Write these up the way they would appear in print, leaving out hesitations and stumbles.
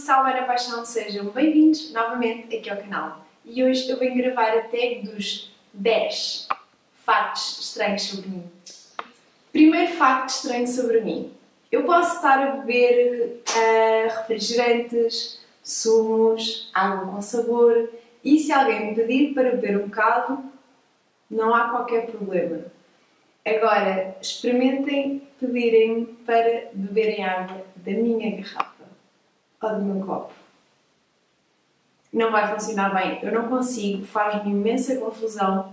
salve Ana Paixão, sejam bem-vindos novamente aqui ao canal. E hoje eu venho gravar a tag dos 10 factos estranhos sobre mim. Primeiro facto estranho sobre mim. Eu posso estar a beber refrigerantes, sumos, água com sabor e se alguém me pedir para beber um bocado, não há qualquer problema. Agora, experimentem pedirem-me para beberem água da minha garrafa ou do meu copo. Não vai funcionar bem, eu não consigo, faz-me imensa confusão.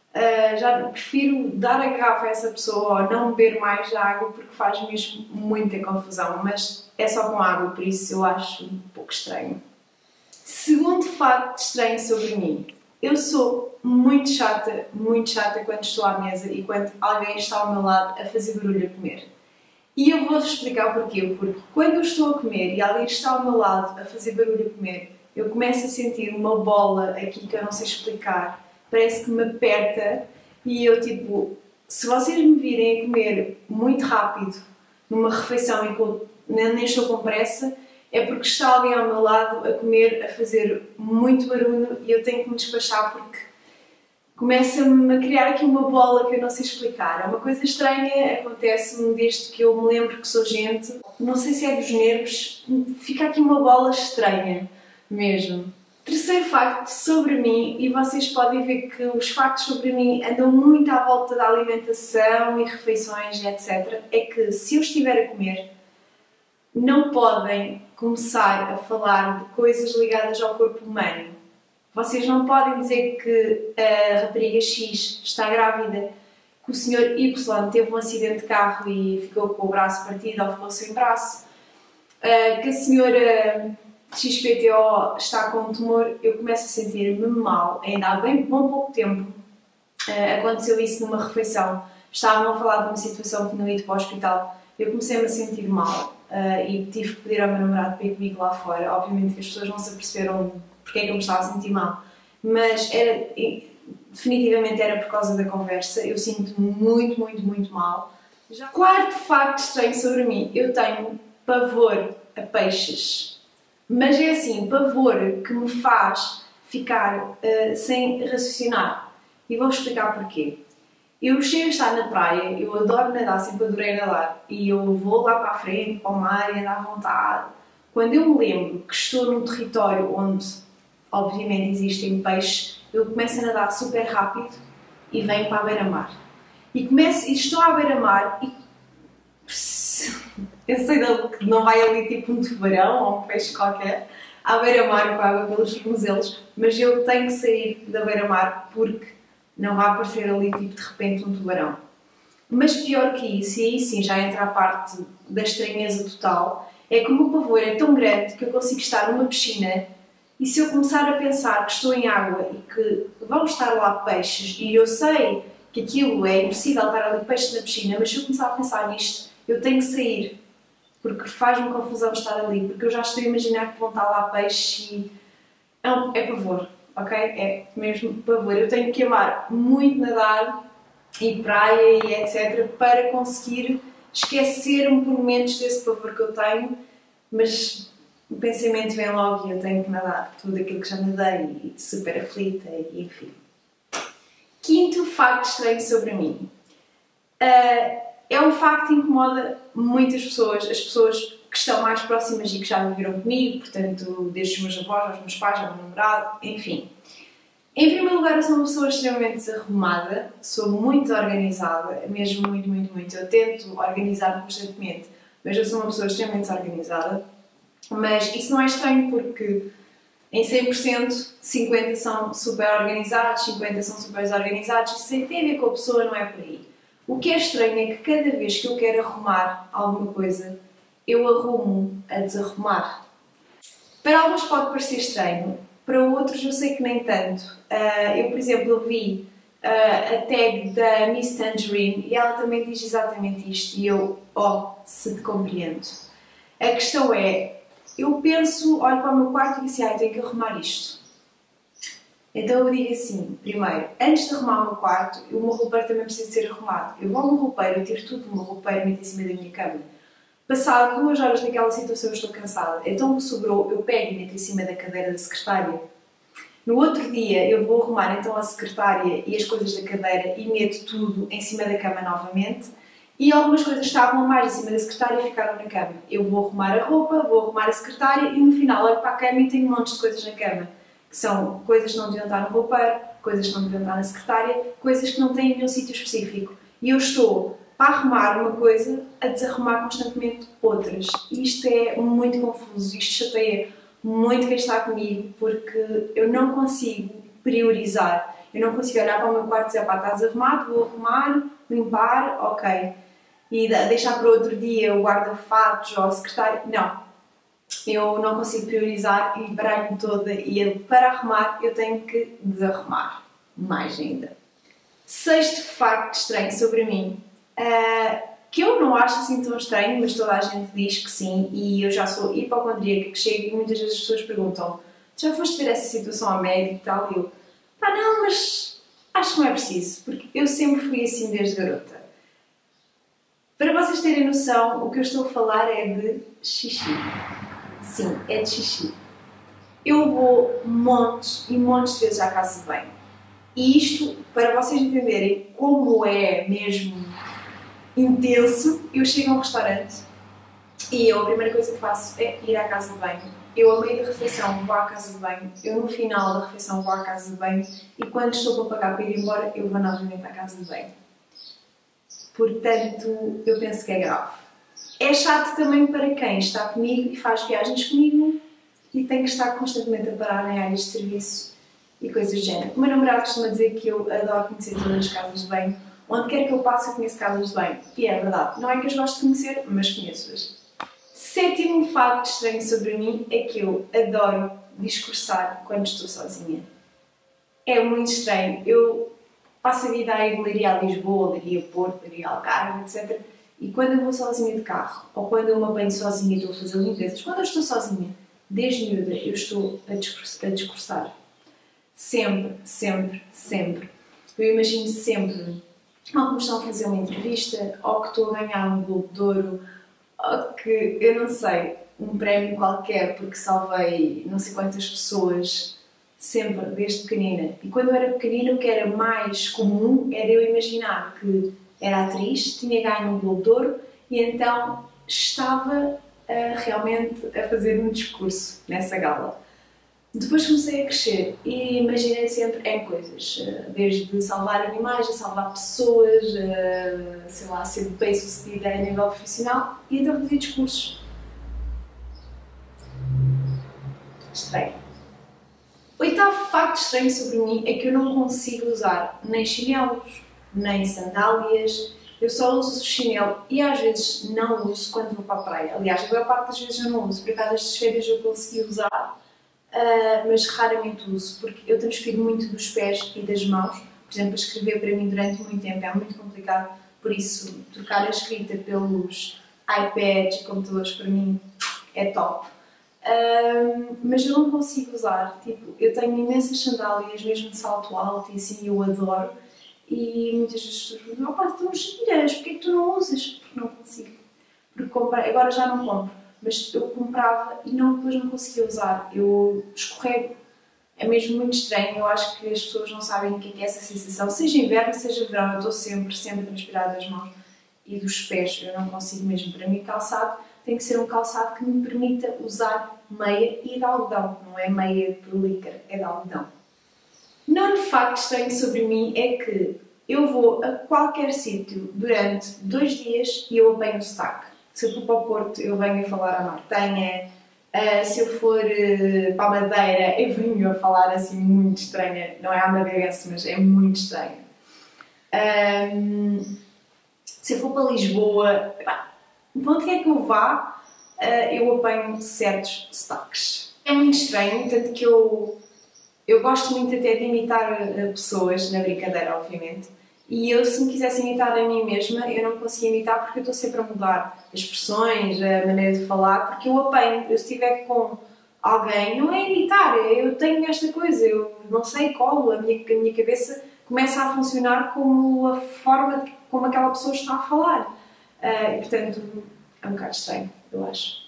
Já prefiro dar a garrafa a essa pessoa ou não beber mais água porque faz mesmo muita confusão, mas é só com água, por isso eu acho um pouco estranho. Segundo facto estranho sobre mim, eu sou muito chata quando estou à mesa e quando alguém está ao meu lado a fazer barulho a comer. E eu vou-vos explicar porquê, porque quando eu estou a comer e alguém está ao meu lado a fazer barulho a comer, eu começo a sentir uma bola aqui que eu não sei explicar, parece que me aperta e eu tipo, se vocês me virem a comer muito rápido numa refeição em que eu nem estou com pressa, é porque está alguém ao meu lado a comer, a fazer muito barulho e eu tenho que me despachar porque começa-me a criar aqui uma bola que eu não sei explicar. É uma coisa estranha, acontece-me desde que eu me lembro que sou gente. Não sei se é dos nervos, fica aqui uma bola estranha mesmo. Terceiro facto sobre mim, e vocês podem ver que os factos sobre mim andam muito à volta da alimentação e refeições, etc. É que se eu estiver a comer, não podem começar a falar de coisas ligadas ao corpo humano. Vocês não podem dizer que a rapariga X está grávida, que o senhor Y teve um acidente de carro e ficou com o braço partido ou ficou sem braço, que a senhora XPTO está com um tumor. Eu começo a sentir-me mal. Ainda há bem pouco tempo aconteceu isso numa refeição. Estavam a falar de uma situação que não ia para o hospital. Eu comecei-me a sentir mal e tive que pedir ao meu namorado para ir comigo lá fora. Obviamente que as pessoas não se aperceberam porque é que eu me estava a sentir mal, mas definitivamente era por causa da conversa. Eu sinto-me muito mal. Quarto facto estranho sobre mim, eu tenho pavor a peixes, mas é assim, pavor que me faz ficar sem raciocinar, e vou explicar porquê. Eu chego a estar na praia, eu adoro nadar, sempre adorei nadar, e eu vou lá para a frente, para o mar e andar à vontade. Quando eu me lembro que estou num território onde obviamente existem peixes, eu começo a nadar super rápido e venho para a beira-mar. E estou à beira-mar e eu sei que não vai ali tipo um tubarão ou um peixe qualquer à beira-mar com a água pelos tornozelos, mas eu tenho que sair da beira-mar porque não vai aparecer ali tipo de repente um tubarão. Mas pior que isso, e aí sim já entra a parte da estranheza total, é que o meu pavor é tão grande que eu consigo estar numa piscina e se eu começar a pensar que estou em água e que vão estar lá peixes e eu sei que aquilo é impossível estar ali peixe na piscina, mas se eu começar a pensar nisto, eu tenho que sair porque faz-me confusão estar ali, porque eu já estou a imaginar que vão estar lá peixes e é pavor, ok? É mesmo pavor. Eu tenho que amar muito nadar e praia e etc. para conseguir esquecer-me por momentos desse pavor que eu tenho, mas o pensamento vem logo e eu tenho que nadar tudo aquilo que já nadei e super aflita e enfim. Quinto facto estranho sobre mim. É um facto que incomoda muitas pessoas, as pessoas que estão mais próximas e que já viveram comigo, portanto, desde os meus avós, aos meus pais, ao meu namorado, enfim. Em primeiro lugar, eu sou uma pessoa extremamente desarrumada, sou muito organizada, mesmo muito. Eu tento organizar-me constantemente, mas eu sou uma pessoa extremamente desorganizada. Mas isso não é estranho porque em 100%, 50% são super organizados, 50% são super desorganizados. Isso tem a ver com a pessoa, não é por aí. O que é estranho é que cada vez que eu quero arrumar alguma coisa, eu arrumo a desarrumar. Para alguns pode parecer estranho, para outros eu sei que nem tanto. Eu, por exemplo, eu vi a tag da Miss Tangerine e ela também diz exatamente isto e eu, se te compreendo. A questão é, eu penso, olho para o meu quarto e digo assim, tenho que arrumar isto. Então eu digo assim, primeiro, antes de arrumar o meu quarto, o meu roupeiro também precisa ser arrumado. Eu vou ao meu roupeiro, eu tiro tudo do meu roupeiro e meto em cima da minha cama. Passado 2 horas naquela situação eu estou cansada, então o que sobrou eu pego e meto em cima da cadeira da secretária. No outro dia eu vou arrumar então a secretária e as coisas da cadeira e meto tudo em cima da cama novamente. E algumas coisas estavam a mais em cima da secretária e ficaram na cama. Eu vou arrumar a roupa, vou arrumar a secretária e no final olho para a cama e tenho montes de coisas na cama. Que são coisas que não deviam estar no roupeiro, coisas que não deviam estar na secretária, coisas que não têm nenhum sítio específico. E eu estou para arrumar uma coisa a desarrumar constantemente outras. E isto é muito confuso, isto chateia muito quem está comigo porque eu não consigo priorizar. Eu não consigo olhar para o meu quarto e dizer, pá, está desarrumado, vou arrumar, limpar, ok. E deixar para outro dia o guarda-fatos ou a secretária. Não. Eu não consigo priorizar e baralho-me toda e para arrumar eu tenho que desarrumar. Mais ainda. Sexto facto estranho sobre mim, que eu não acho assim tão estranho, mas toda a gente diz que sim, e eu já sou hipocondríaca, que chego e muitas vezes as pessoas perguntam, já foste ver essa situação ao médico e tal? E eu, pá, não, mas acho que não é preciso, porque eu sempre fui assim desde garota. Para vocês terem noção, o que eu estou a falar é de xixi. Sim, é de xixi. Eu vou montes e montes de vezes à casa de banho. E isto, para vocês entenderem como é mesmo intenso, eu chego a um restaurante e a primeira coisa que faço é ir à casa de banho. Eu, a meio da refeição, vou à casa de banho. Eu, no final da refeição, vou à casa de banho. E quando estou para pagar para ir embora, eu vou novamente à casa de banho. Portanto, eu penso que é grave. É chato também para quem está comigo e faz viagens comigo e tem que estar constantemente a parar em áreas de serviço e coisas do género. O meu namorado costuma dizer que eu adoro conhecer todas as casas de banho. Onde quer que eu passe, eu conheço casas de banho. E é verdade. Não é que eu as gosto de conhecer, mas conheço-as. Sétimo facto estranho sobre mim é que eu adoro discursar quando estou sozinha. É muito estranho. Eu passo a vida a ir de Leiria a Lisboa, Leiria a Porto, Leiria a Algarve, etc. E quando eu vou sozinha de carro, ou quando eu me apanho sozinha e estou a fazer limpezas, quando eu estou sozinha, desde miúda, eu estou a discursar. Sempre, sempre, sempre. Eu imagino sempre ou que me estão a fazer uma entrevista, ou que estou a ganhar um Globo de Ouro, ou que, eu não sei, um prémio qualquer porque salvei não sei quantas pessoas, sempre, desde pequenina. E quando eu era pequenina, o que era mais comum era eu imaginar que era atriz, tinha ganho um Globo de Ouro e então estava realmente a fazer um discurso nessa gala. Depois comecei a crescer e imaginei sempre em coisas, desde salvar animais, a salvar pessoas, sei lá, a ser bem sucedida a nível profissional e então fazia discursos. Estranho. Oitavo facto estranho sobre mim é que eu não consigo usar nem chinelos, nem sandálias. Eu só uso chinelo e às vezes não uso quando vou para a praia. Aliás, a maior parte das vezes eu não uso. Por acaso estas férias eu consegui usar, mas raramente uso, porque eu transpiro muito dos pés e das mãos. Por exemplo, escrever para mim durante muito tempo é muito complicado, por isso trocar a escrita pelos iPads e computadores para mim é top. Mas eu não consigo usar, tipo, eu tenho imensas sandálias, mesmo de salto alto e assim, eu adoro. E muitas vezes as pessoas perguntam, opá, tu não giras, porquê que tu não usas? Porque não consigo. Porque comprei, agora já não compro, mas eu comprava e depois não conseguia usar. Eu escorrego. É mesmo muito estranho, eu acho que as pessoas não sabem o que é essa sensação. Seja inverno, seja verão, eu estou sempre a transpirar das mãos e dos pés. Eu não consigo mesmo. Para mim, calçado tem que ser um calçado que me permita usar meia e de algodão. Não é meia de licra, é de algodão. Nono facto estranho sobre mim é que eu vou a qualquer sítio durante 2 dias e eu apanho sotaque. Se eu for para o Porto, eu venho a falar à nortenha. Se eu for para a Madeira, eu venho a falar assim muito estranha. Não é a madeirense, mas é muito estranha. Se eu for para Lisboa, onde quer que eu vá, eu apanho certos sotaques. É muito estranho, tanto que eu gosto muito até de imitar pessoas, na brincadeira, obviamente. E eu, se me quisesse imitar a mim mesma, eu não conseguia imitar porque eu estou sempre a mudar as expressões, a maneira de falar, porque eu apanho. Eu se estiver com alguém, não é imitar, eu tenho esta coisa, eu não sei como, a minha cabeça começa a funcionar como a forma como aquela pessoa está a falar. E, portanto, É um bocado estranho, eu acho.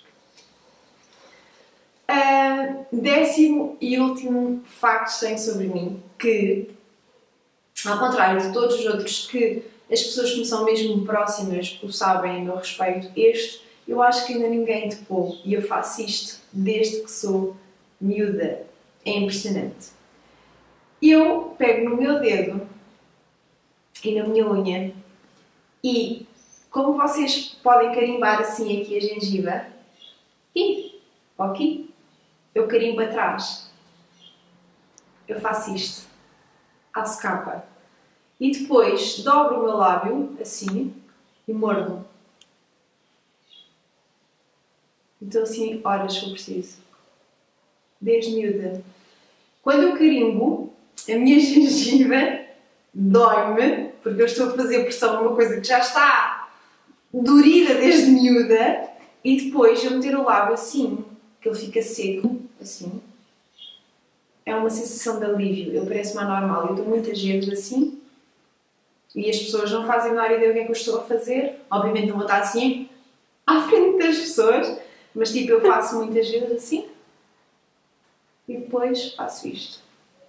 Décimo e último facto estranho sobre mim, que, ao contrário de todos os outros que as pessoas que me são mesmo próximas o sabem a meu respeito, este eu acho que ainda ninguém topou e eu faço isto desde que sou miúda. É impressionante. Eu pego no meu dedo e na minha unha e, como vocês podem carimbar assim aqui a gengiva, aqui, eu carimbo atrás. Eu faço isto, à socapa. E depois dobro o meu lábio, assim, e mordo. Então assim, horas se eu preciso. Desde miúda. Quando eu carimbo, a minha gengiva dói-me, porque eu estou a fazer pressão numa coisa que já está dorida desde miúda, e depois eu meter o lábio assim, que ele fica seco, assim. É uma sensação de alívio. Eu pareço-me anormal. Eu dou muitas vezes assim, e as pessoas não fazem a menor ideia do que é que eu estou a fazer. Obviamente não vou estar assim à frente das pessoas, mas tipo, eu faço muitas vezes assim, e depois faço isto.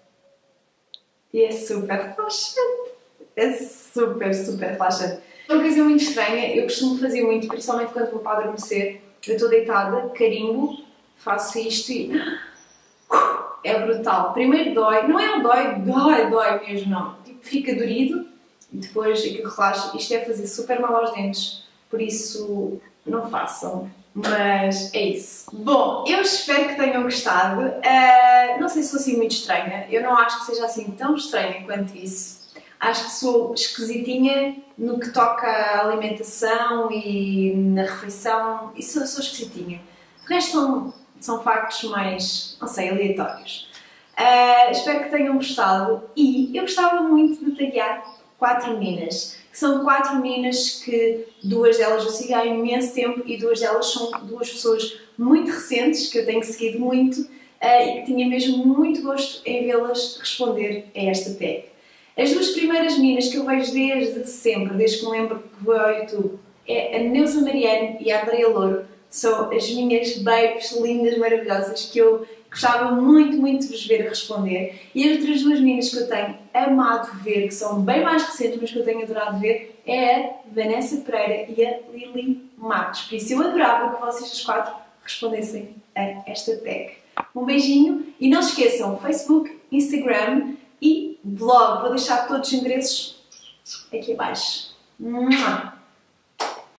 E é super relaxante. É super, super relaxante. Uma coisa muito estranha, eu costumo fazer muito, principalmente quando vou para adormecer. Eu estou deitada, carimbo, faço isto e... é brutal. Primeiro dói, não é um dói mesmo, não. Tipo, fica dorido e depois aquilo relaxa. Isto é fazer super mal aos dentes, por isso não façam. Mas é isso. Bom, eu espero que tenham gostado. Não sei se sou assim muito estranha. Eu não acho que seja assim tão estranha quanto isso. Acho que sou esquisitinha no que toca à alimentação e na refeição. Isso sou esquisitinha. De resto são factos mais, não sei, aleatórios. Espero que tenham gostado e eu gostava muito de taguear 4 meninas. Que são 4 meninas que 2 delas eu sigo há imenso tempo e 2 delas são 2 pessoas muito recentes que eu tenho seguido muito e que tinha mesmo muito gosto em vê-las responder a esta tag. As 2 primeiras meninas que eu vejo desde sempre, desde que me lembro que vou ao YouTube, é a Neuza Mariano e a Andreia Louro. São as minhas babes lindas, maravilhosas, que eu gostava muito, muito de vos ver a responder. E as outras 2 meninas que eu tenho amado ver, que são bem mais recentes, mas que eu tenho adorado ver, é a Vanessa Pereira e a Lili Matos. Por isso eu adorava que vocês as 4 respondessem a esta tag. Um beijinho e não se esqueçam, Facebook, Instagram e blog. Vou deixar todos os endereços aqui abaixo.